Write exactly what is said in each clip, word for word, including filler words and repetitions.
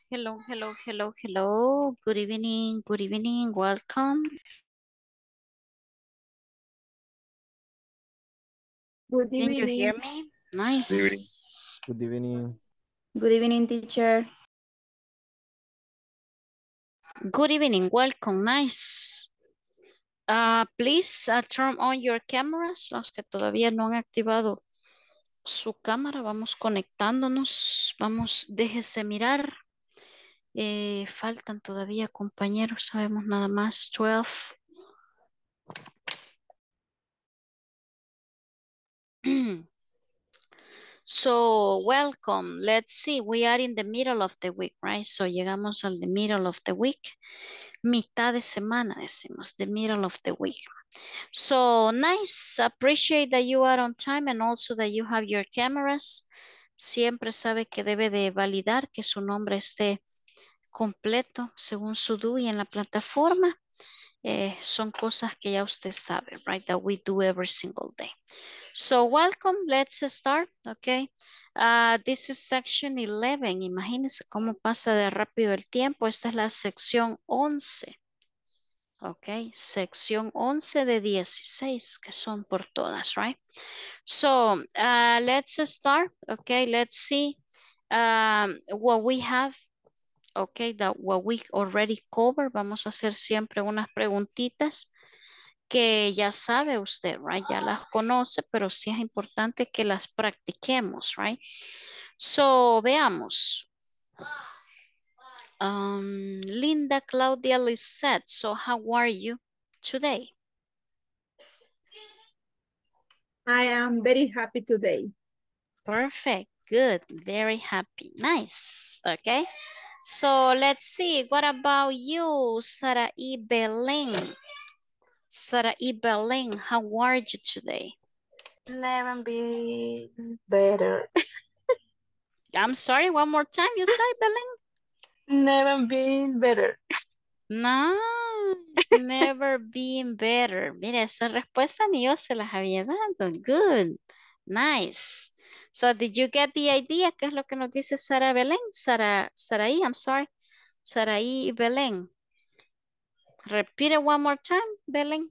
Hello, hello, hello, hello. Good evening, good evening. Welcome. Good Can you hear evening. me? Good evening. Nice. Good evening. Good evening, teacher. Good evening, welcome. Nice. Uh, please uh, turn on your cameras. Los que todavía no han activado su cámara, vamos conectándonos. Vamos, déjese mirar. Eh, faltan todavía compañeros, sabemos nada más. doce. So, welcome. Let's see. We are in the middle of the week, right? So, llegamos al the middle of the week. Mitad de semana, decimos, the middle of the week. So, nice. Appreciate that you are on time and also that you have your cameras. Siempre sabe que debe de validar que su nombre esté completo según su D U I en la plataforma. Eh, son cosas que ya usted sabe, right? That we do every single day. So welcome, let's start, okay? Uh, this is section eleven. Imagínense cómo pasa de rápido el tiempo. Esta es la sección once. Ok, sección once de dieciséis, que son por todas, right? So, uh, let's start, okay? Let's see um, what we have, okay? That what we already covered. Vamos a hacer siempre unas preguntitas que ya sabe usted, right? Ya las conoce, pero sí es importante que las practiquemos, right? So, veamos. Um, Linda Claudia Lisette, so how are you today? I am very happy today. Perfect, good, very happy, nice, okay? So, let's see, what about you, Sarai Belén? Sarai Belén, how are you today? Never been better. I'm sorry, one more time, you say, Belén? Never been better. Nice, never been better. Mira, esa respuesta ni yo se las había dado. Good, nice. So, did you get the idea? ¿Qué es lo que nos dice Sara Belén? Sara, Saraí, I'm sorry. Saraí Belén. Repeat it one more time, Belén.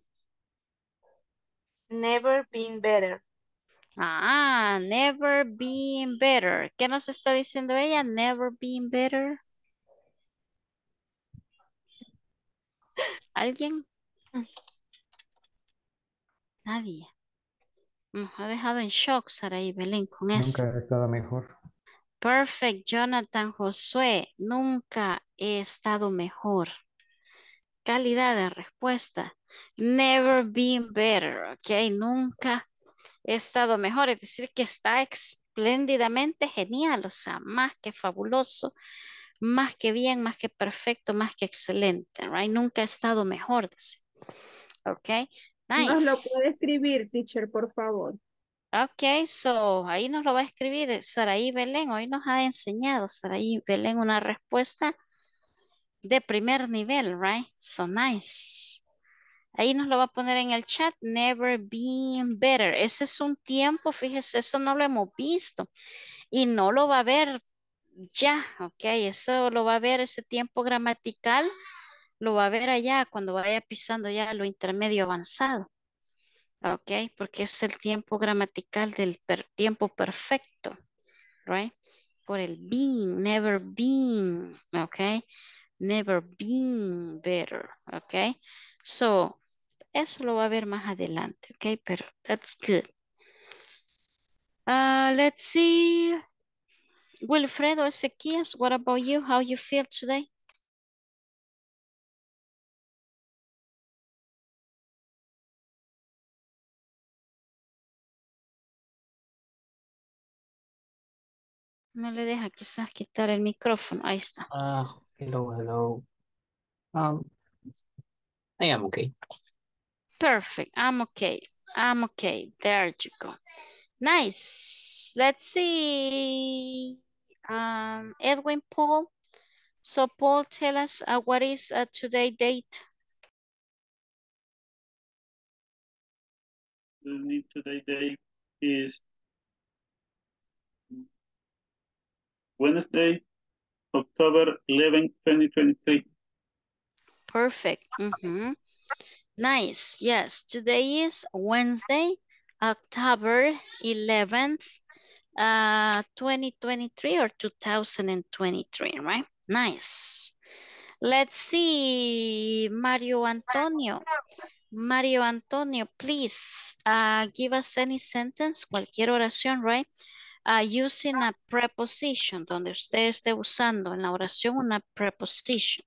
Never been better. Ah, never been better. ¿Qué nos está diciendo ella? Never been better. ¿Alguien? Nadie. Nos ha dejado en shock Saraí Belén con eso. Nunca he estado mejor. Perfect, Jonathan Josué. Nunca he estado mejor. Calidad de respuesta. Never been better, ok. Nunca he estado mejor. Es decir, que está espléndidamente genial, o sea, más que fabuloso, más que bien, más que perfecto, más que excelente, right? Nunca he estado mejor, dice. Ok, Nos lo nice. puede escribir, teacher, por favor. Ok, so ahí nos lo va a escribir Saraí Belén. Hoy nos ha enseñado Saraí Belén una respuesta de primer nivel, right? So nice. Ahí nos lo va a poner en el chat. Never been better. Ese es un tiempo, fíjese, eso no lo hemos visto. Y no lo va a ver ya, ok. Eso lo va a ver ese tiempo gramatical. Lo va a ver allá cuando vaya pisando ya lo intermedio avanzado. Ok, porque es el tiempo gramatical del per- tiempo perfecto, right? Por el been, never been, ok. Never been better, ok. So, eso lo va a ver más adelante, ok, pero that's good. Uh, let's see. Wilfredo Ezequias, what about you? How you feel today? No le deja quizás quitar el micrófono. Ahí está. Uh, hello, hello. Um, I am okay. Perfect. I'm okay. I'm okay. There you go. Nice. Let's see. Um, Edwin Paul. So Paul, tell us uh, what is uh, today date? Today day is Wednesday, October eleventh, twenty twenty-three. Perfect. Mhm. Nice. Yes, today is Wednesday, October eleventh, uh, twenty twenty-three or two thousand twenty-three, right? Nice. Let's see, Mario Antonio. Mario Antonio, please uh, give us any sentence, cualquier oración, right? Uh, using a preposition, donde usted esté usando en la oración una preposition.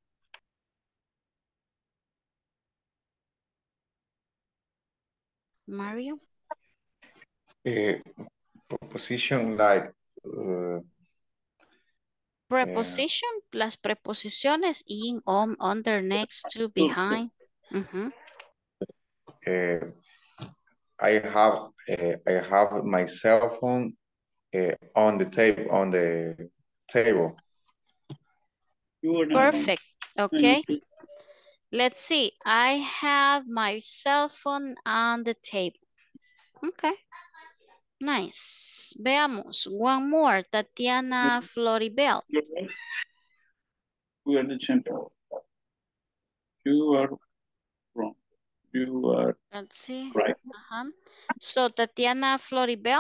Mario? Uh, proposition like uh, Preposition, las preposiciones in, on, under, next to, behind. Uh-huh. uh, I have uh, I have my cell phone uh, on the table on the table. You are not Perfect. wrong. Okay. Let's see. I have my cell phone on the table. Okay. Nice. Veamos. One more. Tatiana Floribel. You're right. We are the champion. You are wrong. You are Let's see. right. Uh-huh. So Tatiana Floribel.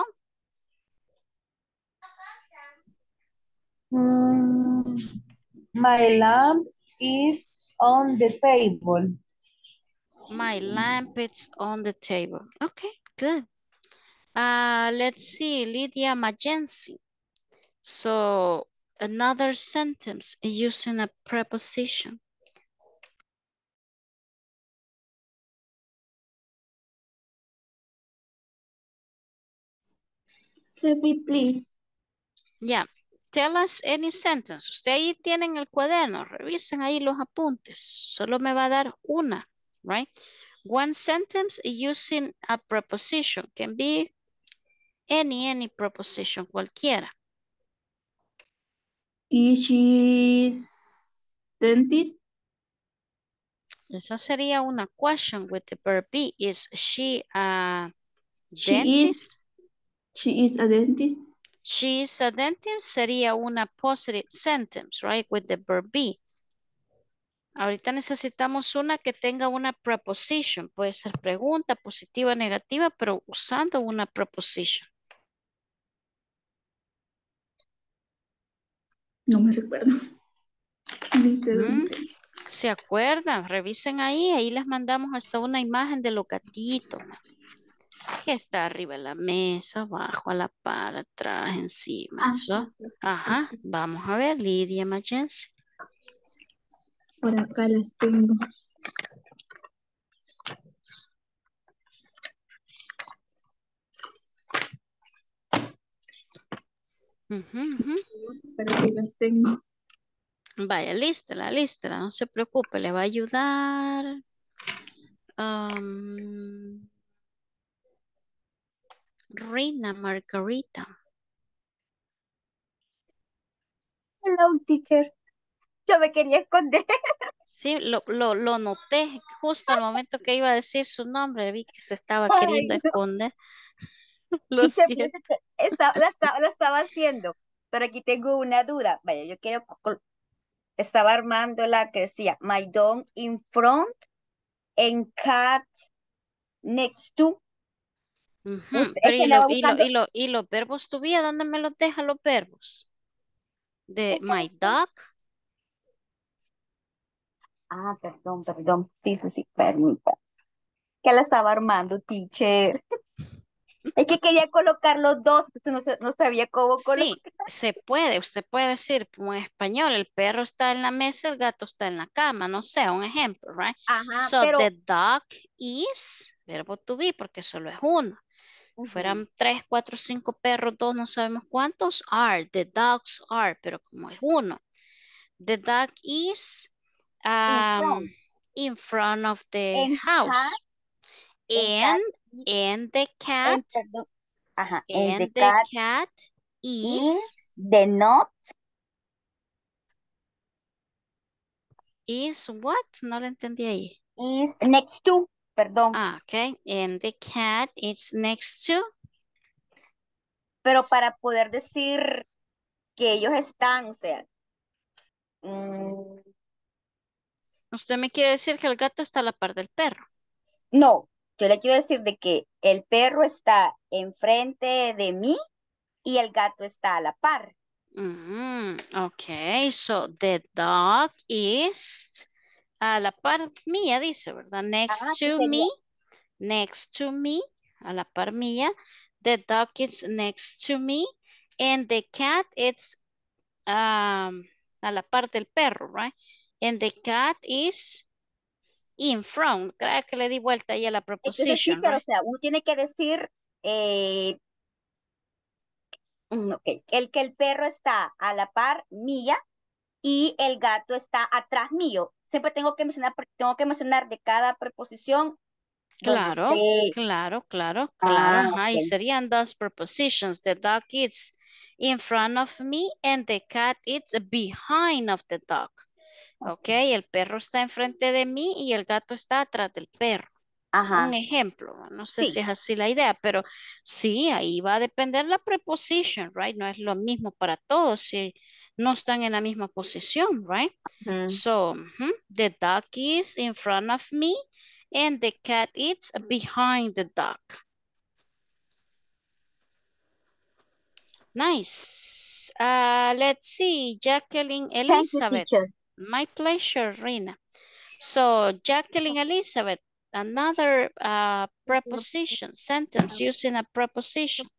Mm, my lamp is on the table. My lamp is on the table. Okay, good. Uh, let's see, Lydia Magenzi. So another sentence using a preposition. Repeat, please. Yeah, tell us any sentence. Usted ahí tienen el cuaderno, revisen ahí los apuntes. Solo me va a dar una, right? One sentence using a preposition. Can be any, any preposition, cualquiera. Is she dentist? Esa sería una question with the verb be. Is she a She dentist? is. She is a dentist. She is a dentist sería una positive sentence, right? With the verb be. Ahorita necesitamos una que tenga una preposition. Puede ser pregunta, positiva, negativa, pero usando una preposition. No me recuerdo. Dice Mm, dónde. ¿Se acuerdan? Revisen ahí. Ahí les mandamos hasta una imagen de los gatitos. Que está arriba de la mesa, abajo, a la par, atrás, encima. Ah, Eso. sí, sí, Ajá. sí. Vamos a ver, Lidia Magenzi. Por acá las tengo. Ujú, ujú. Pero sí las tengo. Vaya, lístela, lístela, no se preocupe, le va a ayudar. Um, Reina Margarita. Hello, teacher. Yo me quería esconder. Sí, lo, lo, lo noté justo al momento que iba a decir su nombre, vi que se estaba Ay, queriendo no. esconder. Lo Teacher, siento. fíjese que esta- la, estaba, la estaba haciendo, pero aquí tengo una duda. Vaya, yo quiero, col- estaba armando la que decía, my dog in front and cat next to. Ujú, Usted es pero que ¿y, lo, andaba y, lo, buscando. y, lo, y los verbos tu vida? ¿Dónde me los deja los verbos? De Es que my está- dog. Ah, perdón, perdón. Sí, sí, sí, permita. Que la estaba armando, teacher. Es que quería colocar los dos, entonces no, sa- no sabía cómo colocar. Sí, se puede. Usted puede decir como en español, el perro está en la mesa, el gato está en la cama. No sé, un ejemplo, right? Ajá, So, pero the dog is, verbo to be, porque solo es uno. ujú, Fueran tres, cuatro, cinco perros, dos, no sabemos cuántos. Are, the dogs are, pero como es uno. The dog is in um, front in front of the and cat house. and And, cat is- and the cat, and perdón, ajá, and the and the cat cat is, is the not is what? No lo entendí ahí. is next to, perdón, Ah, okay. And the cat is next to. pero para poder decir que ellos están, o sea, Mm, Usted me quiere decir que el gato está a la par del perro. no, yo le quiero decir de que el perro está enfrente de mí y el gato está a la par. Mm, ok, so the dog is a la par mía, dice, ¿verdad? Next Ajá, sí to sería. me, next to me, a la par mía. The dog is next to me. And the cat is um, a la par del perro, right? And the cat is in front. Creo que le di vuelta ahí a la Entonces, preposition, teacher, o right? sea, uno tiene que decir, eh, mm, ok, el que el perro está a la par mía y el gato está atrás mío. Siempre tengo que mencionar, tengo que mencionar de cada preposición donde Claro, esté. claro, claro, claro. Ah, Ajá, y ok. serían dos prepositions. The dog is in front of me and the cat is behind of the dog. Ok, el perro está enfrente de mí y el gato está atrás del perro. Un Ajá, ejemplo, no sé si sí. es así la idea, pero sí, ahí va a depender la preposition, right? No es lo mismo para todos si no están en la misma posición, right? Ujú. So, mhm, the dog is in front of me and the cat is behind the dog. Nice. Uh, let's see, Jacqueline Thank you, Elizabeth. teacher. My pleasure, Rina. So, Jacqueline Elizabeth, another uh, preposition, sentence using a preposition.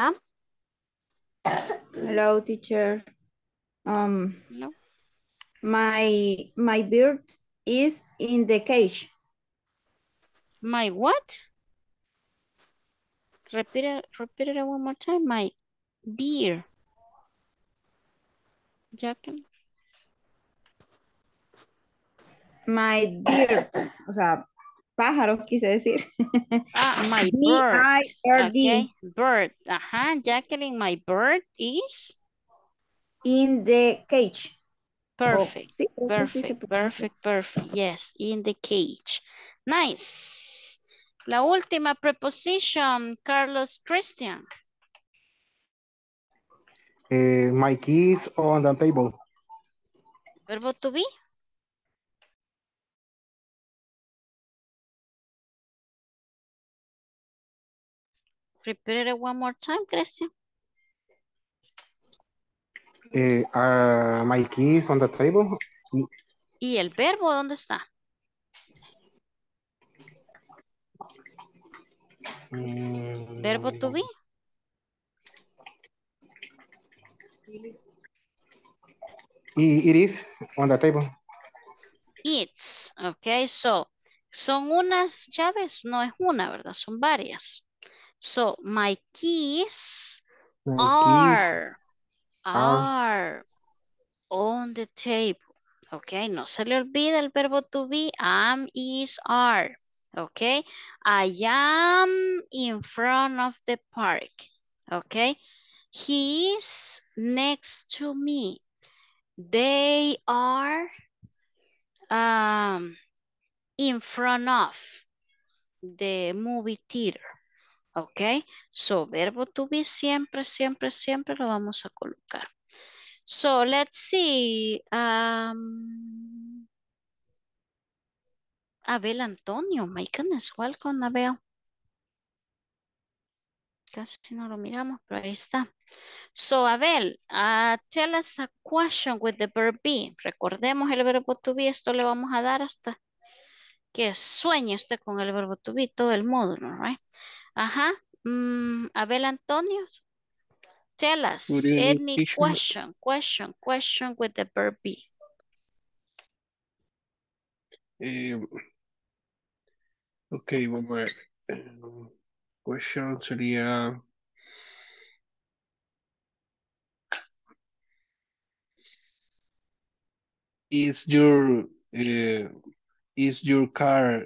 Hello, teacher. Um, No? my my bird is in the cage. My what? Repeat it, repeat it one more time. My beer. Jacqueline. My bird, o sea, pájaro quise decir. Ah, my bird. B I R D. Okay, bird. Ajá, Jacqueline, my bird is In the cage. Oh, perfect. sí, creo que sí se Perfect, pronuncia. perfect, perfect. Yes, in the cage. Nice. La última preposition, Carlos Christian. Uh, my keys on the table. Verbo to be. Repeat it one more time, Christian. Uh, are my keys on the table? ¿Y el verbo dónde está? Mm, Verbo to be. it is on the table. It's, ok, so, son unas llaves, no es una, ¿verdad? Son varias. So, my keys My keys are, are are on the table. Ok, no se le olvida el verbo to be, am, is, are. Ok, I am in front of the park. Ok, he is next to me. They are um, in front of the movie theater. Ok, so verbo to be siempre, siempre, siempre lo vamos a colocar. So let's see. Um, Abel Antonio, my goodness, welcome Abel. Casi no lo miramos, pero ahí está. So Abel, uh, tell us a question with the verb be. Recordemos el verbo to be, esto le vamos a dar hasta que sueñe usted con el verbo to be, todo el módulo, right? Ajá. Mm, Abel Antonio, tell us Good evening, any teacher. question, question, question with the verb be. Eh, ok, vamos a ver. Eh, question sería... Is your... eh, is your car...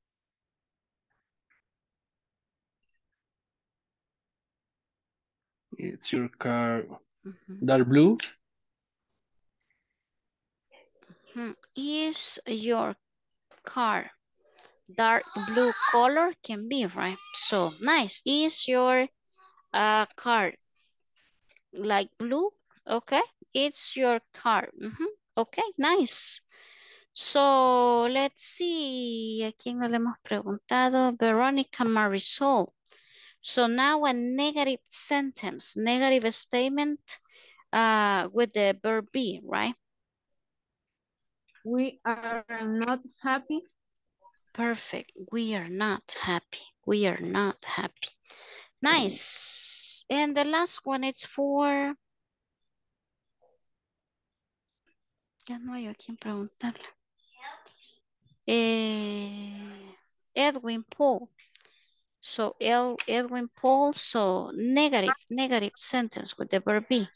Is your car Ujú. dark blue? Hmm. Is your car dark blue color? Can be, right? So nice. Is your uh, car like blue? Okay. It's your car. Mhm. Okay, nice. So, let's see. ¿A quién no le hemos preguntado? Veronica Marisol. So now a negative sentence, negative statement uh, with the verb be, right? We are not happy. Perfect. We are not happy. We are not happy. Nice. And the last one is for... Ya no hay a quien preguntarle. Eh, Edwin Paul. So El, Edwin Paul, so negative, negative sentence with the verb be.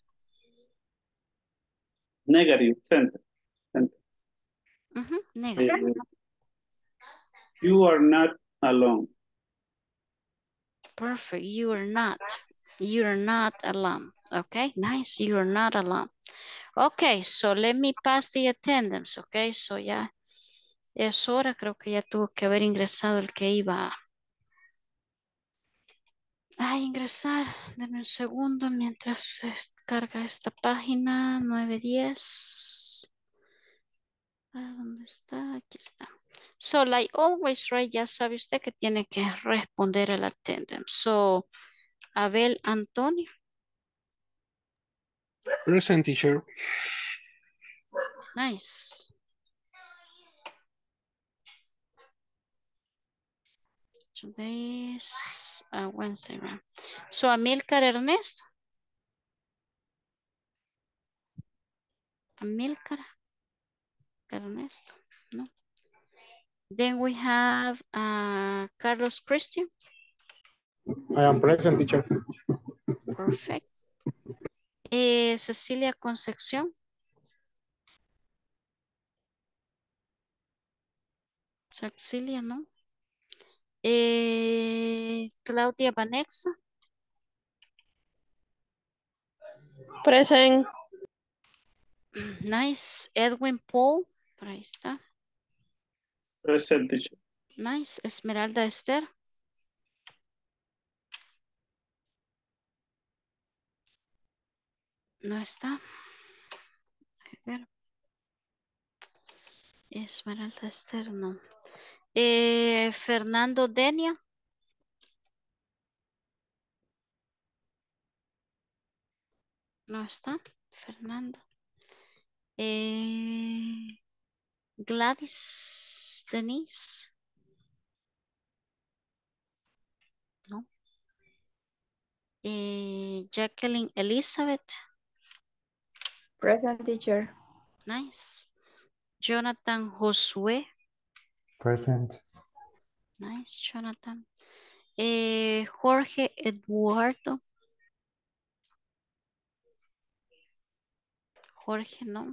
Negative sentence. sentence. Mm-hmm, negative. Uh, you are not alone. Perfect. You are not. You are not alone. Okay, nice. You are not alone. Okay, so let me pass the attendance. Okay, so ya es hora. Creo que ya tuvo que haber ingresado el que iba a ingresar. Deme un segundo mientras se carga esta página. nueve diez. Ah, ¿dónde está? Aquí está. So, like always, right, ya sabe usted que tiene que responder al attendance. So, Abel Antonio. Present, teacher. Nice. Today is uh, Wednesday, right? So, Amilcar Ernesto. Amilcar Ernesto, no. Then we have uh, Carlos Christian. I am present, teacher. Perfect. Eh, Cecilia Concepción. Cecilia, ¿no? Eh, Claudia Vanexa. Present. Nice. Edwin Paul. Por ahí está. Present, teacher. Nice. Esmeralda Esther. No está. A ver. Esmeralda Esther, no. Eh, Fernando Denia. No está. Fernando. Eh, Gladys Denise. No. Eh, Jacqueline Elizabeth. Present teacher. Nice. Jonathan Josué. Present. Nice, Jonathan. Eh, Jorge Eduardo. Jorge, no.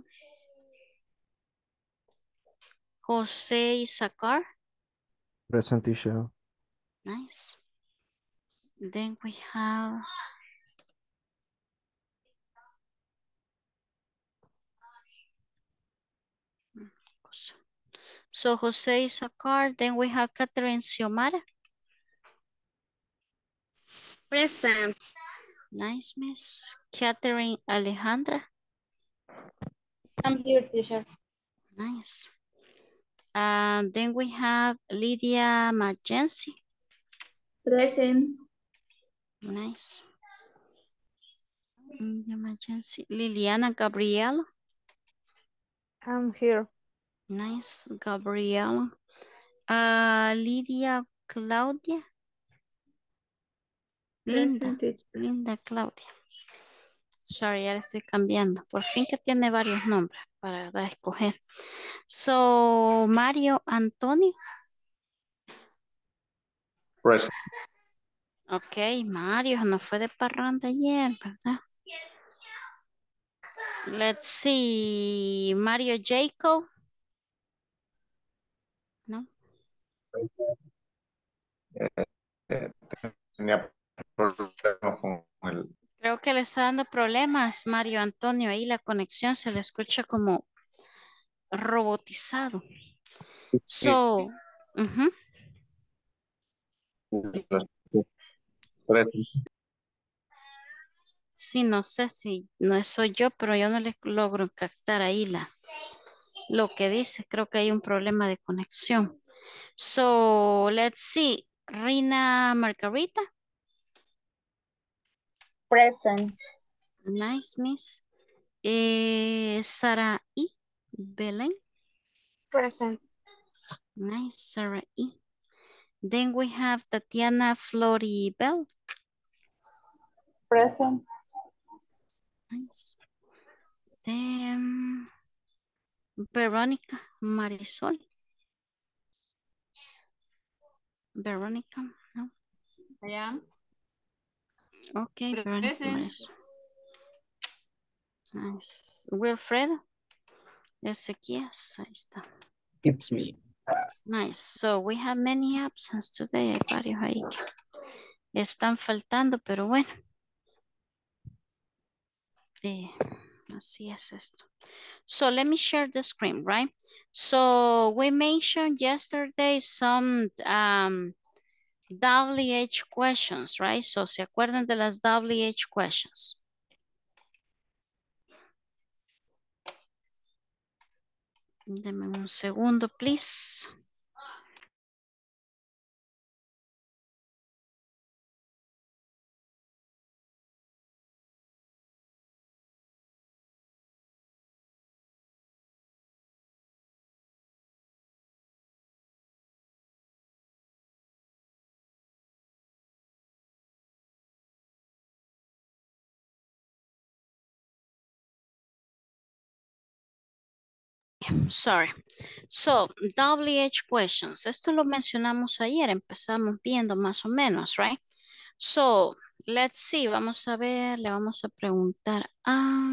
José Isaacar. Present, teacher. Nice. Then we have so Jose Isaacar. Then we have Catherine Xiomara. Present. Nice, miss. Catherine Alejandra. I'm here, teacher. Nice. And then we have Lydia Magency. Present. Nice. Lydia Magency. Liliana Gabriela. I'm here. Nice, Gabriela. Uh, Lydia Claudia. Linda. Present teacher. Linda Claudia. Sorry, ya le estoy cambiando. Por fin que tiene varios nombres para para escoger. So, Mario Antonio. Present. Ok, Mario, no fue de parranda ayer, ¿verdad? Let's see. Mario Jacob. No. Eh, tenía problemas con el... Creo que le está dando problemas, Mario Antonio. Ahí la conexión se le escucha como robotizado. So, uh-huh. Present. Sí, no sé si no soy yo, pero yo no les logro captar ahí la, lo que dice. Creo que hay un problema de conexión. So, let's see. Rina Margarita. Present. Nice, miss. Eh, Sara E. Belén. Present. Nice, Sarah E. Then we have Tatiana Floribel. Present. Nice. Then Veronica Marisol. Veronica, no. I am. Okay, Veronica Present. Marisol. Nice. Wilfredo. Ezequias, ahí está. It's me. Nice. So we have many absence today. Hay varios ahí que están faltando, pero bueno. Eh, así es esto. So let me share the screen, right? So we mentioned yesterday some um, W H questions, right? So se acuerdan de las W H questions. Deme un segundo, please. Sorry. So, W H questions. Esto lo mencionamos ayer. Empezamos viendo más o menos, right? So, let's see. Vamos a ver. Le vamos a preguntar a...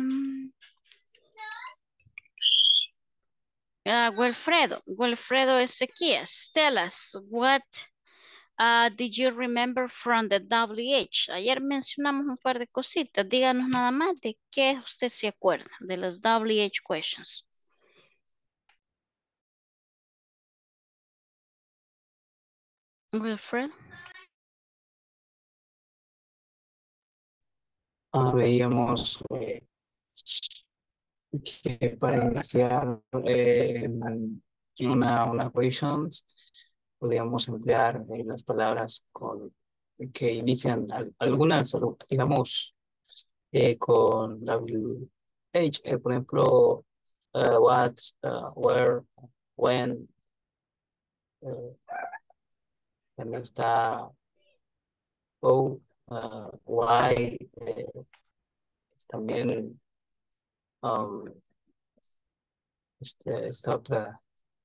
Uh, Wilfredo. Wilfredo Ezequias. Tell us, what uh, did you remember from the W H? Ayer mencionamos un par de cositas. Díganos nada más de qué usted se acuerda de las W H questions. Wilfred. Ah, veíamos eh, que para iniciar eh, una, una questions podríamos emplear eh, las palabras con, que inician al- algunas, digamos, eh, con W H, eh, por ejemplo, uh, what, uh, where, when, eh, también está who, uh, why, eh, también um, este, esta otra,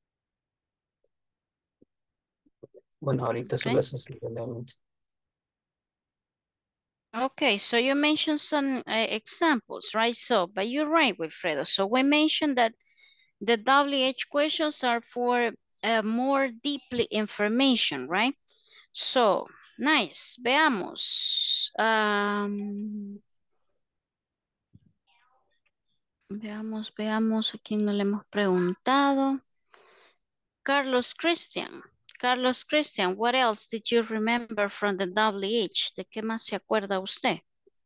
bueno, ahorita Okay. solo esas simplemente. Okay, so you mentioned some uh, examples, right? So, but you're right, Wilfredo. So we mentioned that the W H questions are for uh, more deeply information, right? So, nice. Veamos. Um, veamos, veamos a quién no le hemos preguntado. Carlos Christian. Carlos Christian, what else did you remember from the W H? ¿De qué más se acuerda usted?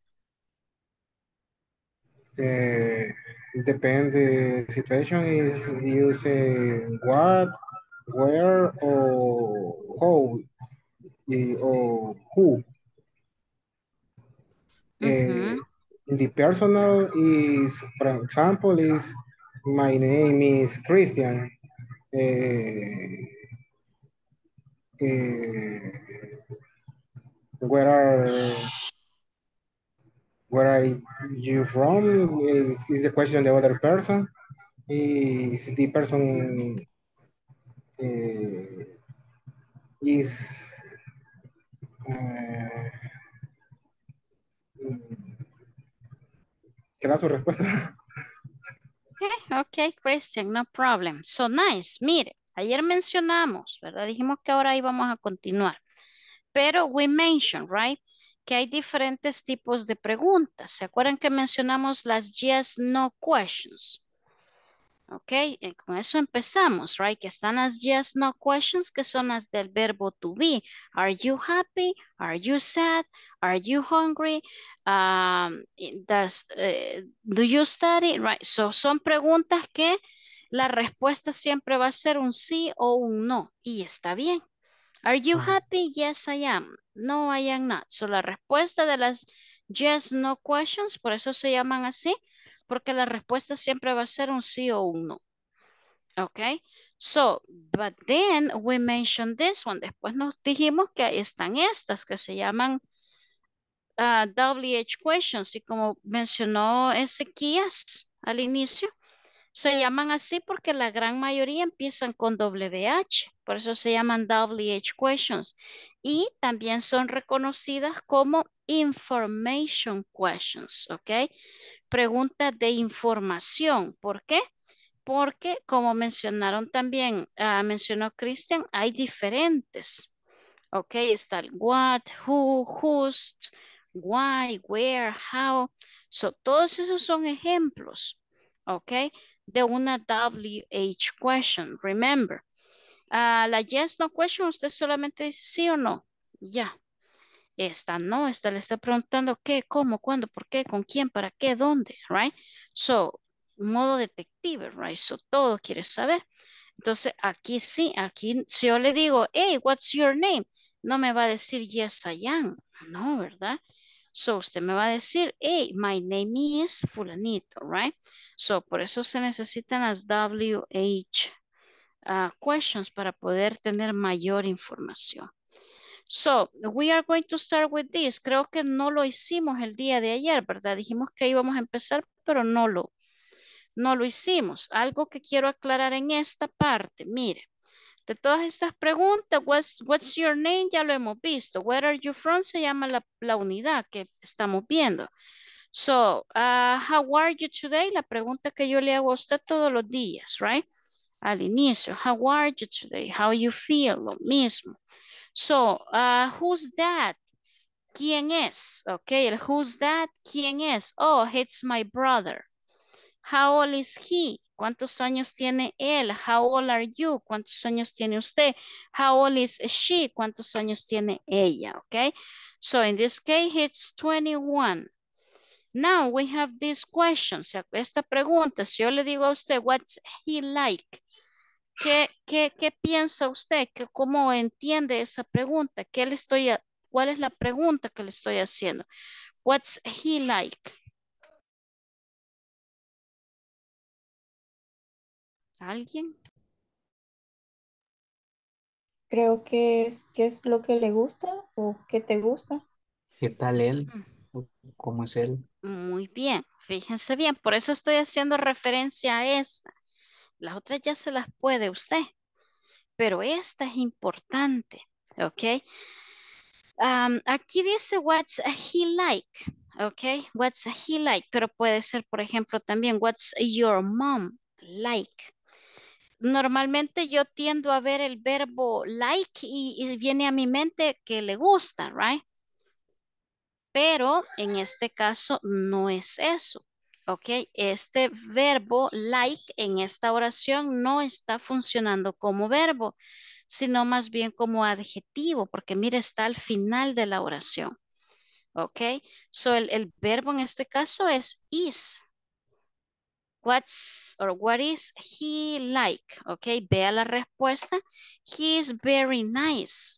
Uh, depend the situation is using what, where, or how, eh, or who. Mm-hmm. Uh, in the personal is, for example, is my name is Christian. Uh, uh, where are where are you from? Is, is the question the other person? Is the person uh, is uh, ¿qué da su respuesta? Okay, okay, Christian, no problem. So nice. Mire, ayer mencionamos, ¿verdad? Dijimos que ahora íbamos a continuar. Pero we mentioned, right? Que hay diferentes tipos de preguntas. ¿Se acuerdan que mencionamos las yes, no questions? Ok, eh, con eso empezamos, right? Que están las yes, no questions, que son las del verbo to be. Are you happy? Are you sad? Are you hungry? Um, does, eh, do you study? Right, so son preguntas que la respuesta siempre va a ser un sí o un no. Y está bien. Are you Ah, happy? Yes, I am. No, I am not. So la respuesta de las yes, no questions, por eso se llaman así, porque la respuesta siempre va a ser un sí o un no. Okay, so, but then we mentioned this one. Después nos dijimos que ahí están estas que se llaman uh, W H questions y como mencionó Ezequías al inicio, se llaman así porque la gran mayoría empiezan con W H, por eso se llaman W H questions y también son reconocidas como information questions, ¿ok? Preguntas de información. ¿Por qué? Porque como mencionaron también, uh, mencionó Christian, hay diferentes. Ok, está el what, who, whose, why, where, how. So, todos esos son ejemplos, ok, de una W H question. Remember, uh, la yes, no question, usted solamente dice sí o no. Ya. Esta no, esta le está preguntando qué, cómo, cuándo, por qué, con quién, para qué, dónde, right? So, modo detective, right? So, todo quiere saber. Entonces, aquí sí, aquí si yo le digo, hey, what's your name? No me va a decir yes, I am. No, ¿verdad? So, usted me va a decir, hey, my name is fulanito, right? So, por eso se necesitan las W H uh, questions para poder tener mayor información. So, we are going to start with this. Creo que no lo hicimos el día de ayer, ¿verdad? Dijimos que íbamos a empezar, pero no lo, no lo hicimos. Algo que quiero aclarar en esta parte, mire, de todas estas preguntas, what's, what's your name? Ya lo hemos visto. Where are you from? Se llama la, la unidad que estamos viendo. So, uh, how are you today? La pregunta que yo le hago a usted todos los días, right? Al inicio, how are you today? How you feel? Lo mismo. So, uh, who's that? ¿Quién es? Okay, el who's that? ¿Quién es? Oh, it's my brother. How old is he? ¿Cuántos años tiene él? How old are you? ¿Cuántos años tiene usted? How old is she? ¿Cuántos años tiene ella? Okay, so in this case, it's twenty-one. Now we have this question. O sea, esta pregunta, si yo le digo a usted, what's he like? ¿Qué, qué, qué piensa usted? ¿Qué, ¿Cómo entiende esa pregunta? ¿Qué le estoy a- ¿Cuál es la pregunta que le estoy haciendo? What's he like? ¿Alguien? Creo que es, ¿qué es lo que le gusta o qué te gusta? ¿qué tal él? Mm, ¿Cómo es él? Muy bien, fíjense bien, por eso estoy haciendo referencia a esta. Las otras ya se las puede usted, pero esta es importante, ¿ok? Um, aquí dice what's he like, ¿ok? What's he like, pero puede ser, por ejemplo, también what's your mom like. Normalmente yo tiendo a ver el verbo like y, y viene a mi mente que le gusta, right? Pero en este caso no es eso, ¿ok? Este verbo like en esta oración no está funcionando como verbo, sino más bien como adjetivo, porque mire, está al final de la oración, ¿ok? So el, el verbo en este caso es is. What's or what is he like? Ok, vea la respuesta. He is very nice.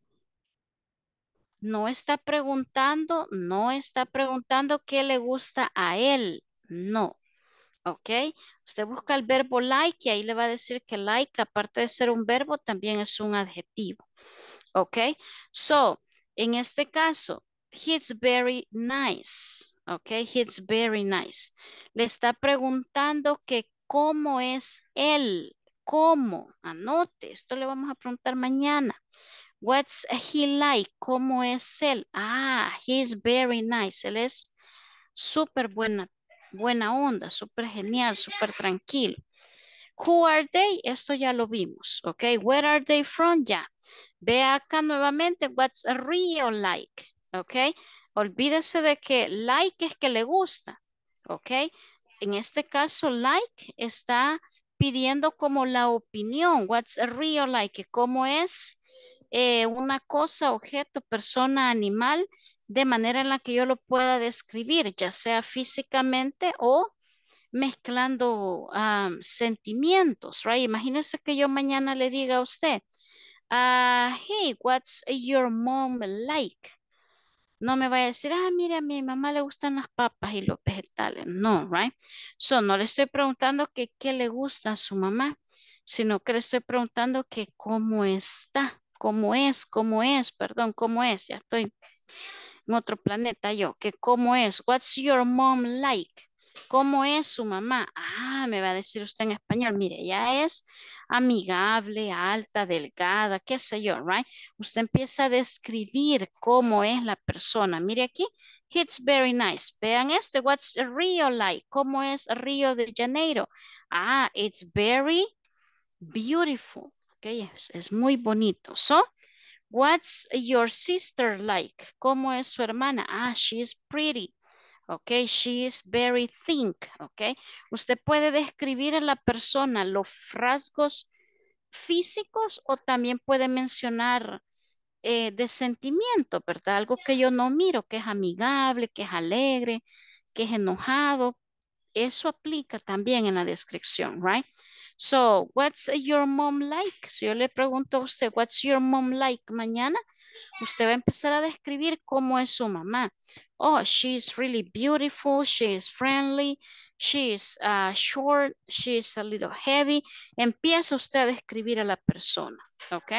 No está preguntando, no está preguntando qué le gusta a él. No. Ok, usted busca el verbo like y ahí le va a decir que like, aparte de ser un verbo, también es un adjetivo. Ok, so, en este caso, he's very nice. Ok, he's very nice. Le está preguntando que cómo es él. ¿Cómo? Anote, esto le vamos a preguntar mañana. What's he like? ¿Cómo es él? Ah, he's very nice. Él es súper buena, buena onda, súper genial, súper tranquilo. Who are they? Esto ya lo vimos, ¿ok? Where are they from? Ya. Ve acá nuevamente, what's real like, ¿ok? Olvídese de que like es que le gusta, ¿ok? en este caso, like está pidiendo como la opinión. What's a real like? ¿Cómo es eh, una cosa, objeto, persona, animal, de manera en la que yo lo pueda describir, ya sea físicamente o mezclando um, sentimientos, right? Imagínese que yo mañana le diga a usted, ah, hey, what's your mom like? No me vaya a decir, ah, mira, a mi mamá le gustan las papas y los vegetales. No, right? So, no le estoy preguntando que qué le gusta a su mamá, sino que le estoy preguntando que cómo está, cómo es, cómo es, perdón, cómo es. Ya estoy en otro planeta yo, que cómo es. What's your mom like? ¿Cómo es su mamá? Ah, me va a decir usted en español, mire, ella es amigable, alta, delgada, qué sé yo, right? Usted empieza a describir cómo es la persona. Mire aquí, it's very nice. Vean este, what's Rio like? ¿Cómo es Río de Janeiro? Ah, it's very beautiful. Ok, es, es muy bonito. So, what's your sister like? ¿Cómo es su hermana? Ah, she's pretty. Ok, she is very thin. Ok, usted puede describir a la persona los rasgos físicos o también puede mencionar eh, de sentimiento, ¿verdad? Algo que yo no miro, que es amigable, que es alegre, que es enojado. Eso aplica también en la descripción, right? So, what's your mom like? Si yo le pregunto a usted, what's your mom like mañana? Usted va a empezar a describir cómo es su mamá. Oh, she's really beautiful, she is friendly, she is uh, short, she is a little heavy. Empieza usted a describir a la persona, ¿ok?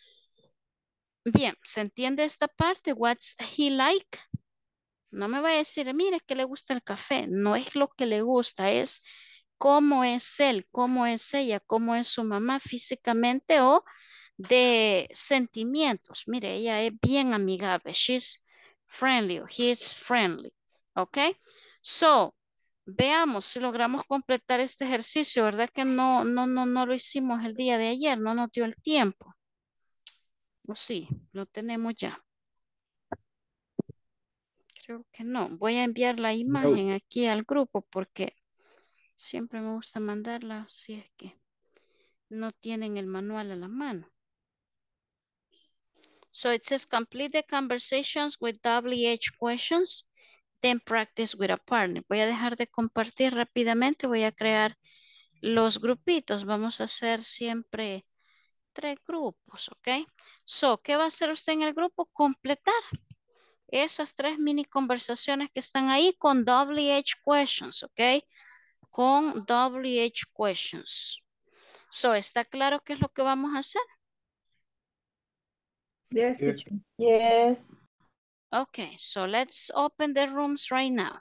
Bien, ¿se entiende esta parte? What's he like? No me va a decir, mire que le gusta el café. No es lo que le gusta, es cómo es él, cómo es ella, cómo es su mamá físicamente o de sentimientos. Mire, ella es bien amigable. She's friendly o he's friendly. ¿Ok? So, veamos si logramos completar este ejercicio, ¿verdad? Que no, no, no, no lo hicimos el día de ayer, no nos dio el tiempo. ¿O sí? Lo tenemos ya. Creo que no. Voy a enviar la imagen No. aquí al grupo porque siempre me gusta mandarla si es que no tienen el manual a la mano. So it says complete the conversations with W H questions, then practice with a partner. Voy a dejar de compartir rápidamente. Voy a crear los grupitos. Vamos a hacer siempre tres grupos, ¿ok? So, ¿qué va a hacer usted en el grupo? Completar esas tres mini conversaciones que están ahí con W H questions, ¿ok? Con W H questions. So, ¿está claro qué es lo que vamos a hacer? Yes, Yes. teacher. Yes. Okay, so let's open the rooms right now.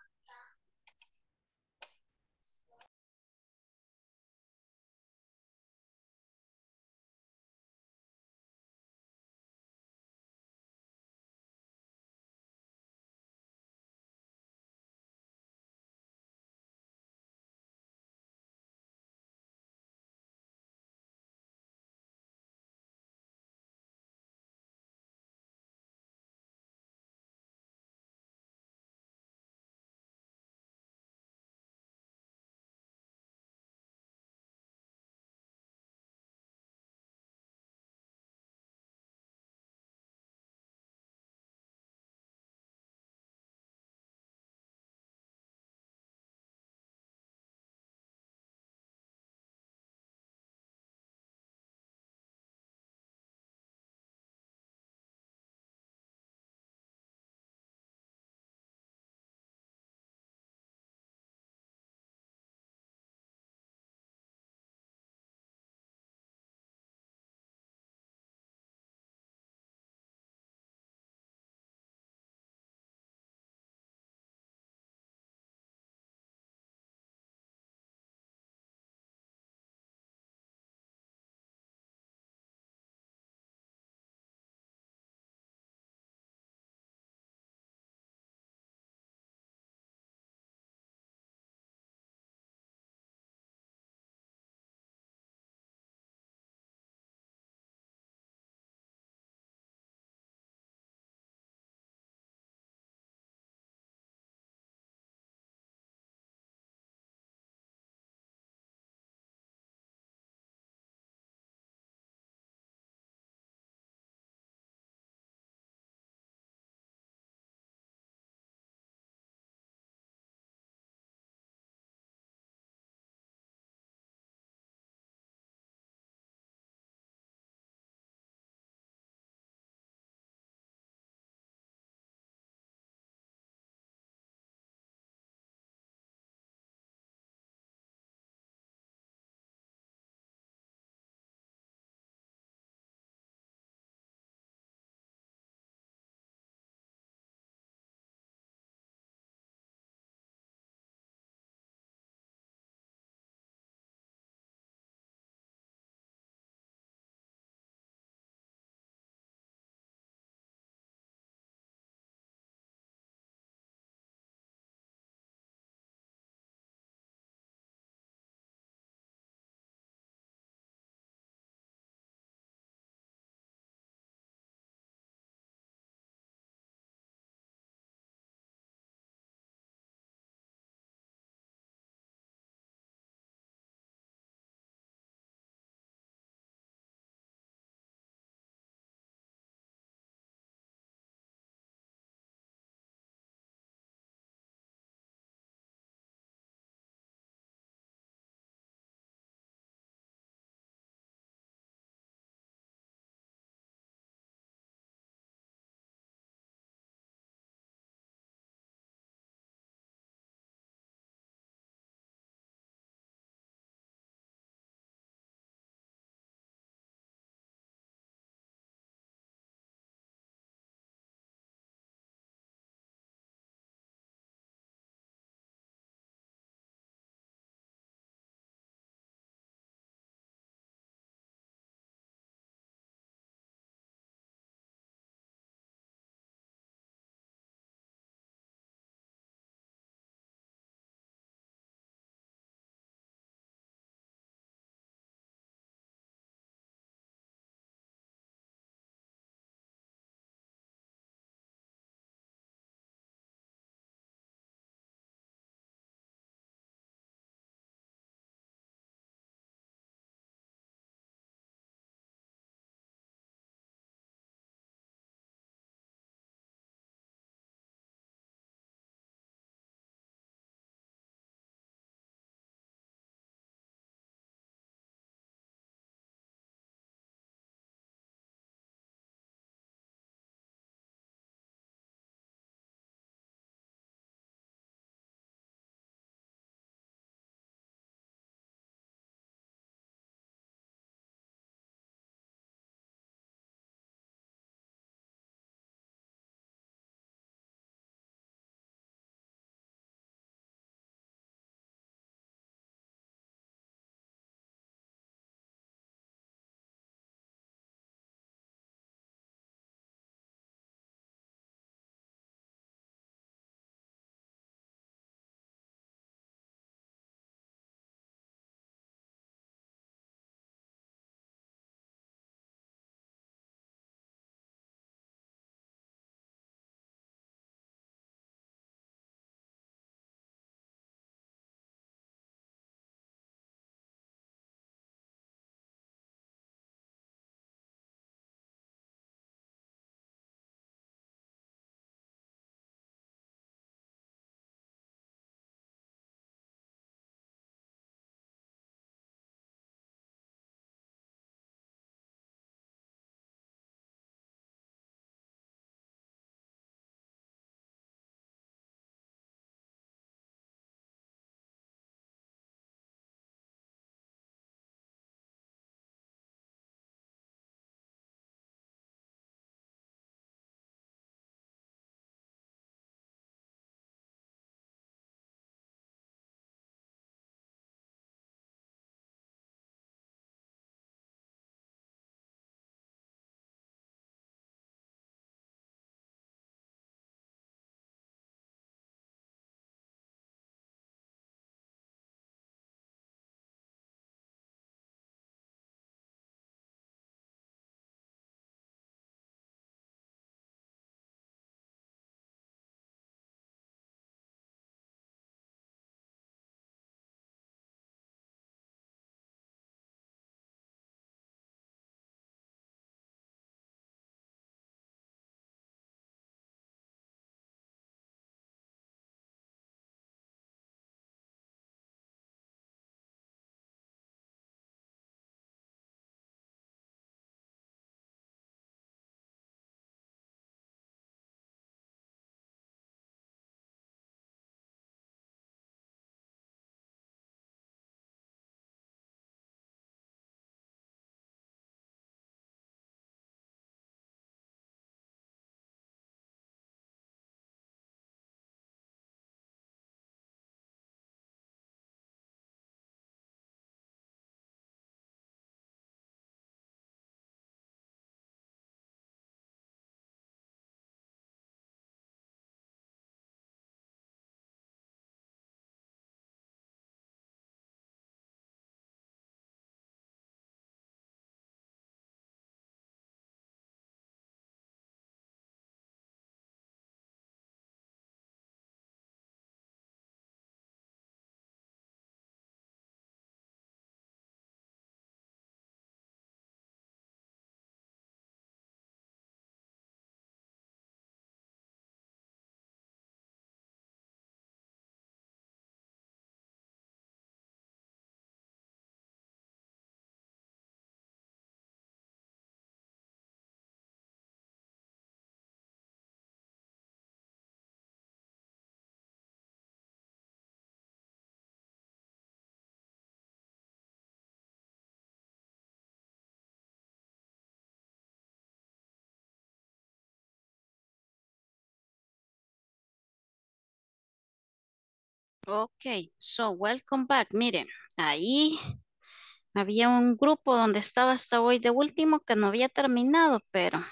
Ok, so welcome back. Miren, ahí había un grupo donde estaba hasta hoy de último que no había terminado, pero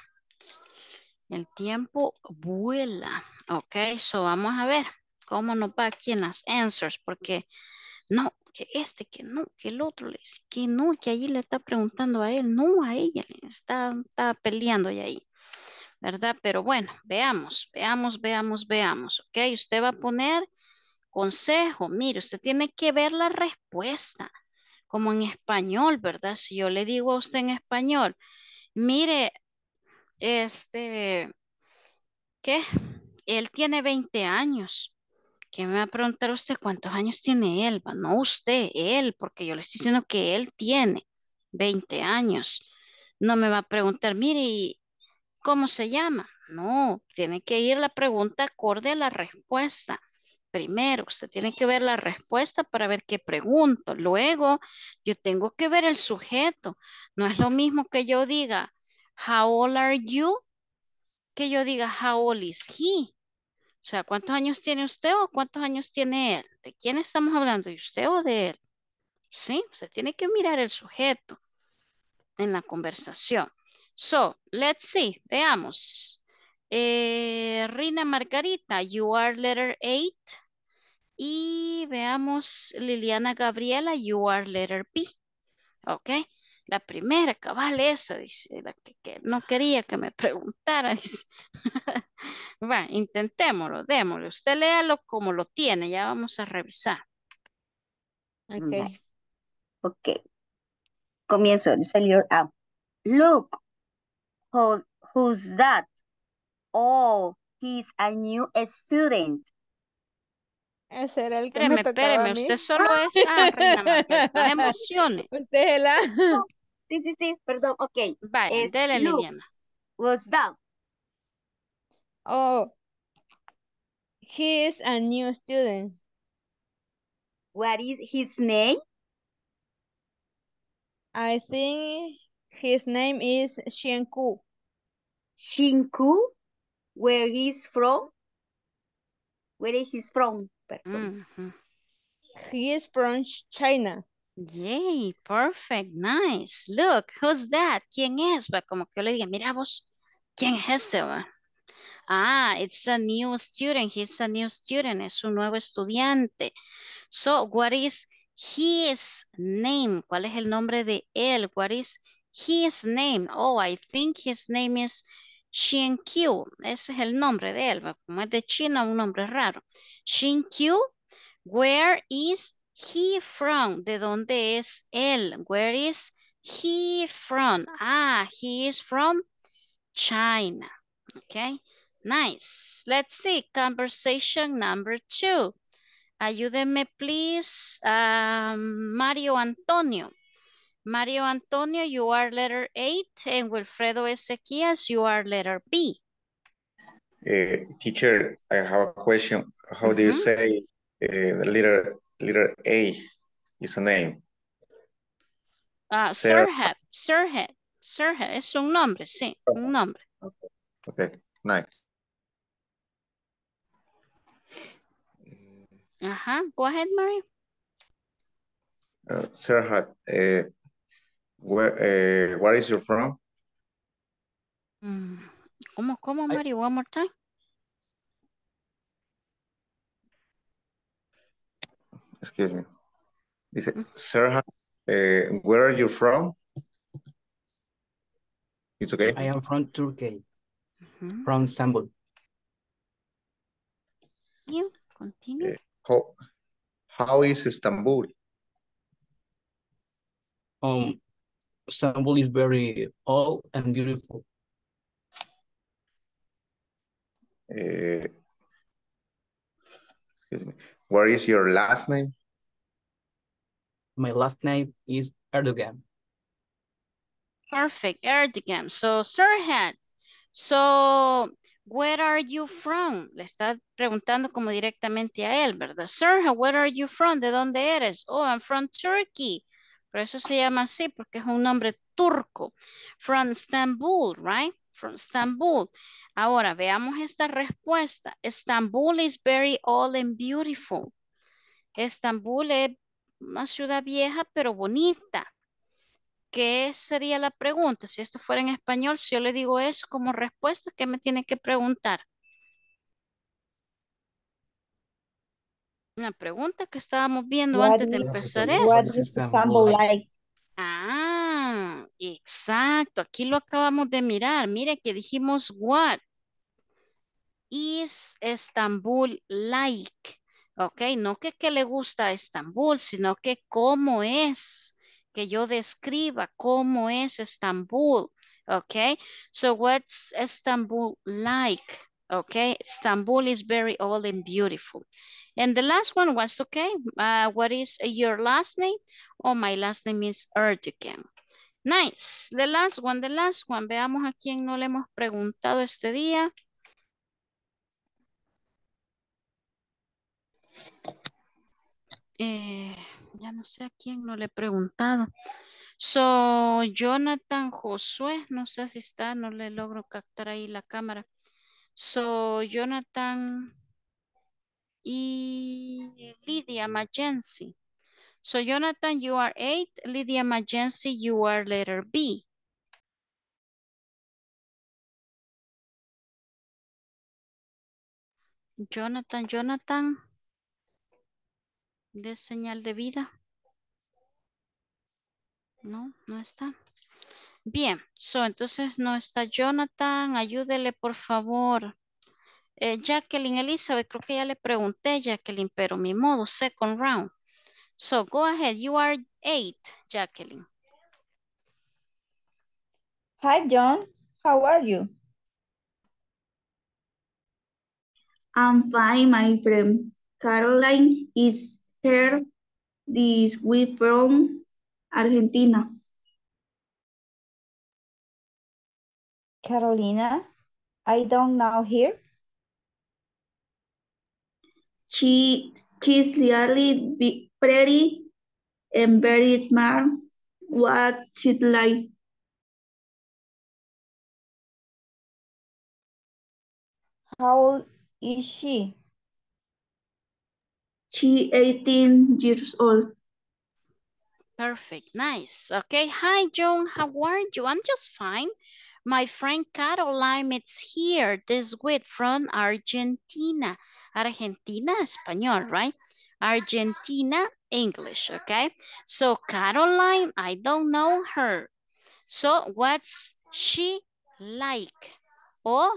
el tiempo vuela. Ok, so vamos a ver cómo nos va aquí en las answers, porque no, que este, que no, que el otro, le dice que no, que allí le está preguntando a él, no a ella, le está, está peleando y ahí, ¿verdad? Pero bueno, veamos, veamos, veamos, veamos, ok, usted va a poner consejo, mire, usted tiene que ver la respuesta, como en español, ¿verdad? Si yo le digo a usted en español, mire, este, ¿qué? Él tiene veinte años. ¿Qué me va a preguntar usted cuántos años tiene él? Va, no usted, él, porque yo le estoy diciendo que él tiene veinte años. No me va a preguntar, mire, ¿y cómo se llama? No, tiene que ir la pregunta acorde a la respuesta. Primero, usted tiene que ver la respuesta para ver qué pregunto. Luego, yo tengo que ver el sujeto. No es lo mismo que yo diga, how old are you? Que yo diga, how old is he? O sea, ¿cuántos años tiene usted o cuántos años tiene él? ¿De quién estamos hablando? ¿De usted o de él? Sí, usted tiene que mirar el sujeto en la conversación. So, let's see, veamos. Eh, Rina Margarita, you are letter eight. Y veamos, Liliana Gabriela, you are letter B. Ok, la primera, cabal, esa, dice, la que, que no quería que me preguntara, dice. Va, intentémoslo, démosle. Usted léalo como lo tiene, ya vamos a revisar. Okay. Ok. Comienzo. Salió out. Look, who, who's that? Oh, he's a new student. Ese era el que me Espéreme, tocaba a espéreme, mí. usted solo es, ah, Reina Margarita, no se emocione. Usted es la... Sí, sí, sí, perdón, ok. Vaya, Es dele, look, Liliana. who's that? Oh, he is a new student. What is his name? I think his name is Xianku. Shinku? Where he's from? Where is he from? Perdón. Mhm. He is from China. Yay, perfect, nice. Look, who's that? ¿Quién es? Va, como que yo le diga, mira vos, ¿quién es ese? Va? Ah, it's a new student. He's a new student. Es un nuevo estudiante. So, what is his name? ¿Cuál es el nombre de él? What is his name? Oh, I think his name is Xianqiu. Ese es el nombre de él. ¿Va? Como es de China, un nombre raro. Xianqiu, where is he from? ¿De dónde es él? Where is he from? Ah, he is from China. Okay, nice. Let's see, conversation number two. Ayúdeme, please, um, Mario Antonio. Mario Antonio, you are letter eight, and Wilfredo Ezequias, you are letter B. Uh, teacher, I have a question. How do you Mhm. say uh, the letter letter A is a name? Uh, Sarah. Sirhat, Sirhat, Sirhat, es un nombre, sí, un nombre. Okay, nice. Ajá, go ahead, Mario. Uh, Sarah, uh, where, uh, where is you from? Mm, ¿Cómo, cómo, I- Mario? One more time. Excuse me. Dice, Mm. Sarah, uh, where are you from? It's okay. I am from Turkey, Mhm. from Istanbul. You continue. Uh, how, how is Istanbul? Um, Istanbul is very old and beautiful. Uh, excuse me. What is your last name? My last name is Erdogan. Perfect, Erdogan. So, Sirhat, so, where are you from? Le está preguntando como directamente a él, ¿verdad? Sirhat, where are you from? ¿De dónde eres? Oh, I'm from Turkey. Por eso se llama así, porque es un nombre turco. From Istanbul, right? From Istanbul. Ahora, veamos esta respuesta. Istanbul is very old and beautiful. Estambul es una ciudad vieja, pero bonita. ¿Qué sería la pregunta? Si esto fuera en español, si yo le digo eso como respuesta, ¿qué me tiene que preguntar? Una pregunta que estábamos viendo What antes de is, empezar what esto. is Istanbul like? Ah, exacto. Aquí lo acabamos de mirar. Mire que dijimos what is Estambul like. Ok, no que qué le gusta a Estambul, sino que cómo es, que yo describa cómo es Estambul. Ok, so what's Istanbul like? Okay, Istanbul is very old and beautiful. And the last one was okay. Uh, what is your last name? Oh, my last name is Erdogan. Nice. The last one, the last one. Veamos a quién no le hemos preguntado este día. Eh, ya no sé a quién no le he preguntado. So, Jonathan Josué, no sé si está, no le logro captar ahí la cámara. So, Jonathan y Lydia Magency. So, Jonathan, you are eight. Lydia Magency, you are letter B. Jonathan, Jonathan. De señal de vida. No, no está. Bien, so, entonces no está Jonathan. Ayúdele, por favor. Eh, Jacqueline Elizabeth, creo que ya le pregunté, Jacqueline, pero mi modo, second round. So, go ahead. You are eight, Jacqueline. Hi, John. How are you? I'm fine, my friend. Caroline is here this week from Argentina. Carolina, I don't know her. She she's really be- pretty and very smart. What she like? How old is she? She eighteen years old. Perfect, nice. Okay, hi, John. How are you? I'm just fine. My friend Caroline is here this week from Argentina. Argentina, Español, right? Argentina, English, okay? So, Caroline, I don't know her. So, what's she like? O,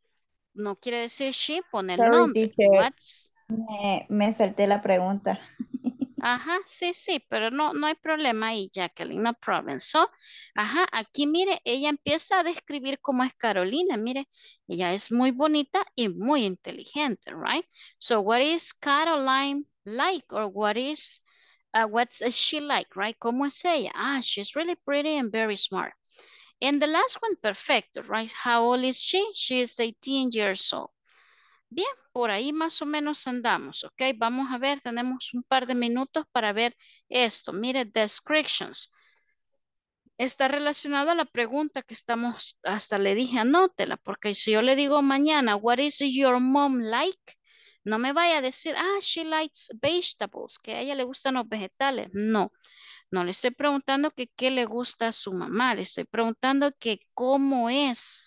no quiere decir she, pone el Sorry, nombre. teacher. What's... Me, me salté la pregunta. Ajá, sí, sí, pero no, no hay problema ahí, Jacqueline, no problem. So, ajá, aquí mire, ella empieza a describir cómo es Carolina, mire, ella es muy bonita y muy inteligente, right? So, what is Caroline like, or what is, uh, what's she like, right? ¿Cómo es ella? Ah, she's really pretty and very smart. And the last one, perfecto, right? How old is she? She is eighteen years old. Bien, por ahí más o menos andamos, ¿ok? Vamos a ver, tenemos un par de minutos para ver esto. Mire, descriptions. Está relacionado a la pregunta que estamos, hasta le dije, anótela, porque si yo le digo mañana, what is your mom like? No me vaya a decir, ah, she likes vegetables, que a ella le gustan los vegetales. No, no le estoy preguntando que qué le gusta a su mamá, le estoy preguntando que cómo es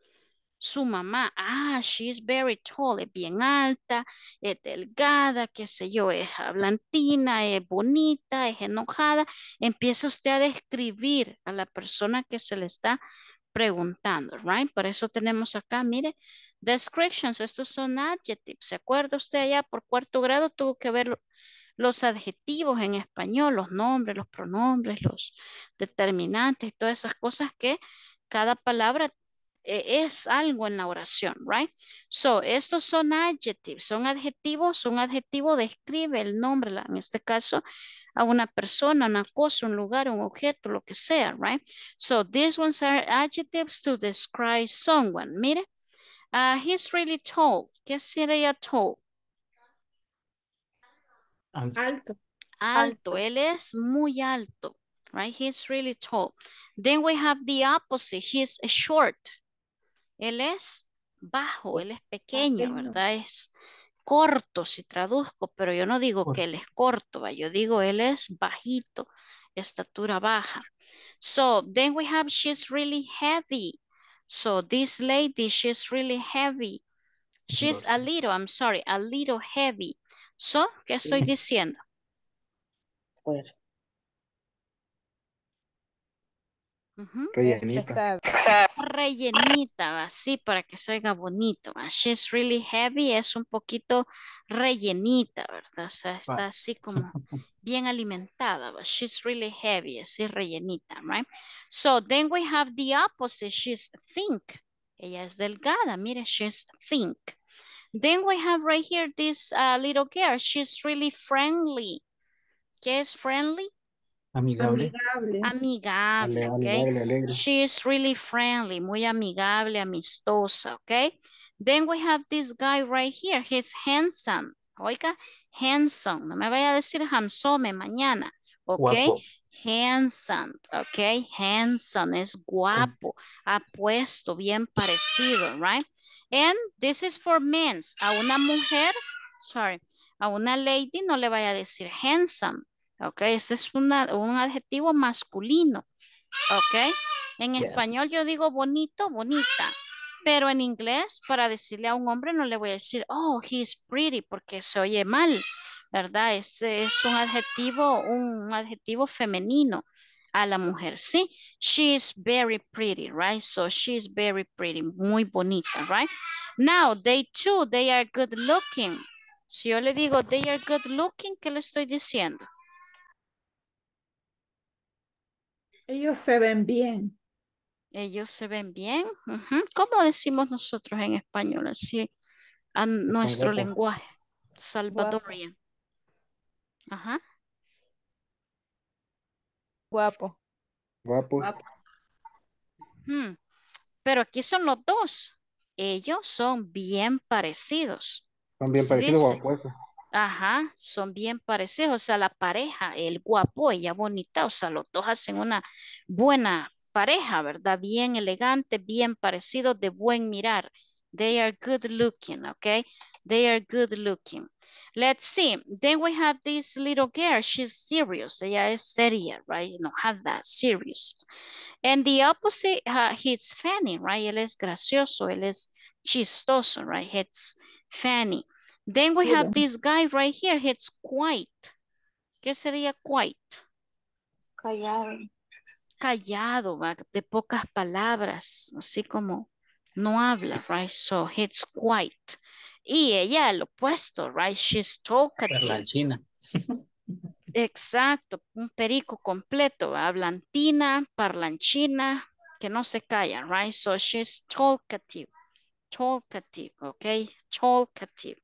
su mamá. Ah, she's very tall, es bien alta, es delgada, qué sé yo, es hablantina, es bonita, es enojada. Empieza usted a describir a la persona que se le está preguntando, right? Por eso tenemos acá, mire, descriptions, estos son adjectives. ¿Se acuerda usted allá por cuarto grado? Tuvo que ver los adjetivos en español, los nombres, los pronombres, los determinantes, todas esas cosas que cada palabra eh, es algo en la oración, right? So, estos son adjectives, son adjetivos, un adjetivo describe el nombre, la- en este caso, a una persona, una cosa, un lugar, un objeto, lo que sea, right? So, these ones are adjectives to describe someone. Mire, uh, he's really tall. ¿Qué sería tall? Alto. Alto, él es muy alto, right? He's really tall. Then we have the opposite, he's short. Él es bajo, él es pequeño, ¿verdad? Es corto si traduzco, pero yo no digo que él es corto, ¿va? Yo digo él es bajito, estatura baja. So then we have she's really heavy. So this lady, she's really heavy. She's a little, I'm sorry, a little heavy. So, ¿qué estoy diciendo? Fuera. Ujú. Rellenita. Rellenita, así para que se oiga bonito. ¿Va? She's really heavy, es un poquito rellenita, ¿verdad? O sea, está así como bien alimentada. ¿Va? She's really heavy, así rellenita, right? So then we have the opposite, she's thick. Ella es delgada, mire, she's thick. Then we have right here this uh, little girl, she's really friendly. ¿Qué es friendly? Amigable. Amigable. Amigable, Ale- okay? amigable, alegre. She is really friendly, muy amigable, amistosa, okay? Then we have this guy right here. He's handsome. Oiga, handsome. No me vaya a decir handsome mañana, okay? Guapo. Handsome, okay? Handsome es guapo, apuesto, bien parecido, right? And this is for men. A una mujer, sorry, a una lady no le vaya a decir handsome. Ok, este es una, un adjetivo masculino. Ok, en Yes. español yo digo bonito, bonita. Pero en inglés, para decirle a un hombre, no le voy a decir, oh, he's pretty, porque se oye mal, ¿verdad? Este es un adjetivo, un adjetivo femenino a la mujer, ¿sí? She is very pretty, right? So she is very pretty, muy bonita, right? Now, they too, they are good looking. Si yo le digo, they are good looking, ¿qué le estoy diciendo? Ellos se ven bien. Ellos se ven bien. Ujú. ¿Cómo decimos nosotros en español? Así, a nuestro guapos. lenguaje. Guapo. Salvadorian. Ajá. Guapo. Guapos. Hmm. Pero aquí son los dos. Ellos son bien parecidos. Son bien Se parecidos o dice. opuestos. Ajá, son bien parecidos. O sea, la pareja, el guapo, ella bonita. O sea, los dos hacen una buena pareja, ¿verdad? Bien elegante, bien parecidos, de buen mirar. They are good looking, okay? They are good looking. Let's see. Then we have this little girl. She's serious. Ella es seria, right? No, have that, serious. And the opposite, uh, he's funny, right? Él es gracioso, él es chistoso, right? It's funny. Then we have this guy right here, he's quiet. ¿Qué sería quiet? Callado. Callado, ¿va? De pocas palabras, así como no habla, right? So he's quiet. Y ella, el opuesto, right? She's talkative. Parlanchina. Exacto, un perico completo, hablantina, parlanchina, que no se calla, right? So she's talkative, talkative, okay? Talkative.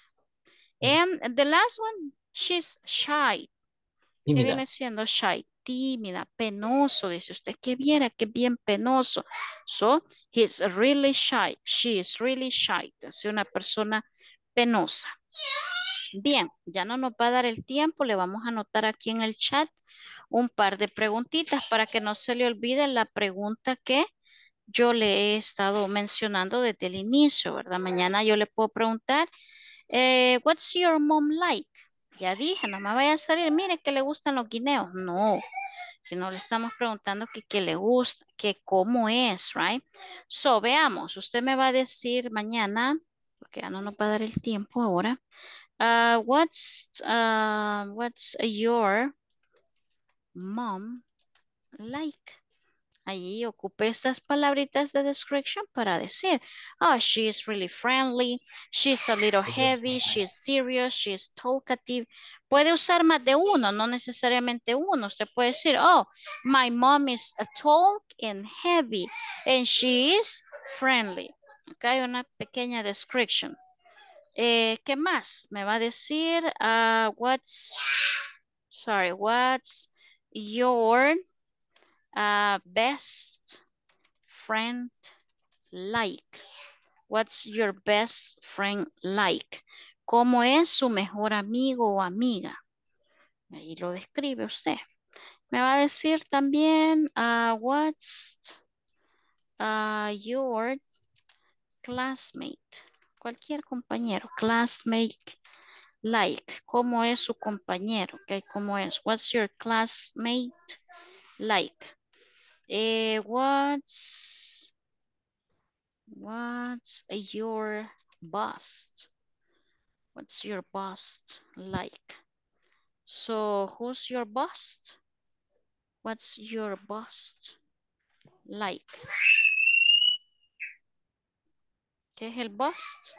And the last one, she's shy. ¿Qué Tímida. viene siendo shy? Tímida, penoso, dice usted, que viera que bien penoso. So, he's really shy. She is really shy. Es una persona penosa. Bien, ya no nos va a dar el tiempo. Le vamos a anotar aquí en el chat un par de preguntitas para que no se le olvide la pregunta que yo le he estado mencionando desde el inicio, ¿verdad? Mañana yo le puedo preguntar, eh, what's your mom like? Ya dije, no me vaya a salir, mire que le gustan los guineos. No, que no le estamos preguntando que qué le gusta, que cómo es, right? So, veamos, usted me va a decir mañana, porque ya no nos va a dar el tiempo ahora. Uh, what's, uh, what's your mom like? Allí ocupé estas palabritas de description para decir, oh, she is really friendly, she's a little heavy, she's serious, she's talkative. Puede usar más de uno, no necesariamente uno. Usted puede decir, oh, my mom is a tall and heavy, and she is friendly. Acá hay una pequeña description. Eh, ¿qué más? Me va a decir, uh, what's, sorry, what's your uh, best friend like? What's your best friend like? ¿Cómo es su mejor amigo o amiga? Ahí lo describe usted. Me va a decir también, uh, what's uh, your classmate Cualquier compañero. Classmate, like. ¿Cómo es su compañero? Okay, ¿cómo es? What's your classmate like? Eh, what's, what's your boss? What's your boss like? So, who's your boss? What's your boss like? ¿Qué es el boss?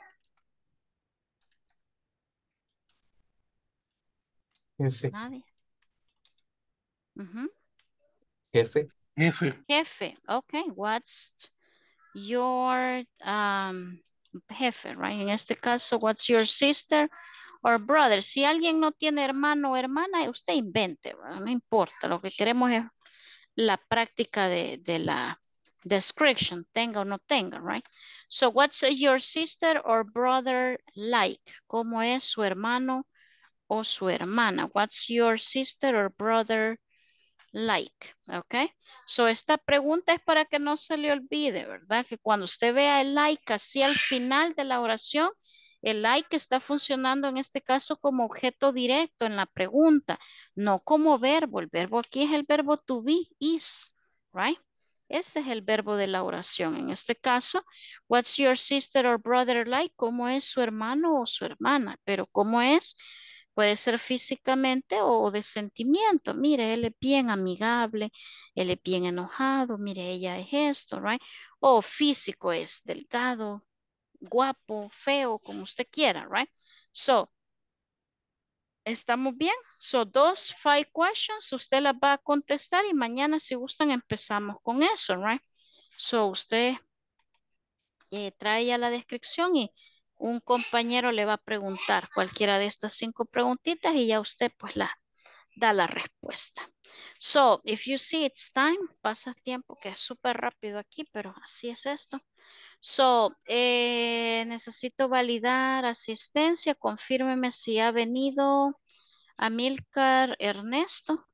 Jefe. Nadie. Uh-huh. Jefe. Jefe. Jefe. Okay. What's your um, jefe, right? En este caso, what's your sister or brother? Si alguien no tiene hermano o hermana, usted invente, ¿verdad? No importa. Lo que queremos es la práctica de, de la description, tenga o no tenga, right? So, what's your sister or brother like? ¿Cómo es su hermano o su hermana? What's your sister or brother like? Ok. So, esta pregunta es para que no se le olvide, ¿verdad? Que cuando usted vea el like así al final de la oración, el like está funcionando en este caso como objeto directo en la pregunta, no como verbo. El verbo aquí es el verbo to be, is, right? Ese es el verbo de la oración. En este caso, what's your sister or brother like? ¿Cómo es su hermano o su hermana? Pero ¿cómo es? Puede ser físicamente o de sentimiento. Mire, él es bien amigable, él es bien enojado, mire, ella es esto, right? O físico es delgado, guapo, feo, como usted quiera, right? So, ¿estamos bien? So, dos, five questions, usted las va a contestar y mañana si gustan empezamos con eso, right? So, usted eh, trae ya la descripción y un compañero le va a preguntar cualquiera de estas cinco preguntitas y ya usted pues la da la respuesta. So, if you see it's time, pasa tiempo que es súper rápido aquí, pero así es esto. So, eh, necesito validar asistencia. Confírmeme si ha venido Amílcar Ernesto.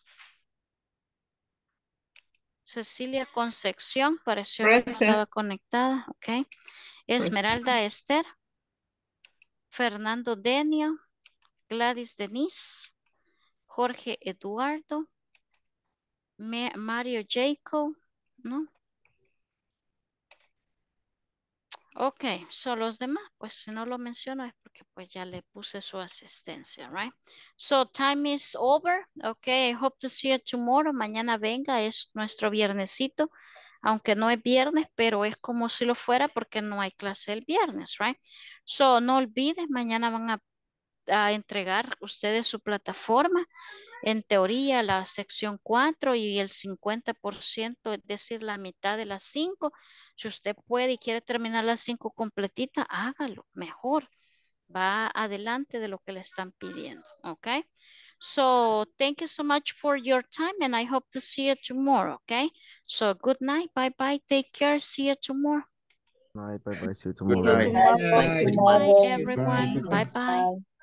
Cecilia Concepción, pareció que Present. estaba conectada. Ok. Esmeralda Esther. Fernando Denio. Gladys Denise. Jorge Eduardo. Me- Mario Jacob. ¿No? Ok, son los demás, pues si no lo menciono es porque pues ya le puse su asistencia, right? So time is over. Ok, I hope to see you tomorrow. Mañana venga, es nuestro viernesito, aunque no es viernes, pero es como si lo fuera porque no hay clase el viernes, right? So no olvides, mañana van a, a entregar ustedes su plataforma. En teoría, la sección cuatro y el cincuenta por ciento, es decir, la mitad de las cinco. Si usted puede y quiere terminar las cinco completitas, hágalo, mejor. Va adelante de lo que le están pidiendo, ¿ok? So, thank you so much for your time and I hope to see you tomorrow, ¿ok? So, good night, bye-bye, take care, see you tomorrow. Night, bye bye, see you Good tomorrow. night. Bye. Good Good night, night. everyone, bye-bye.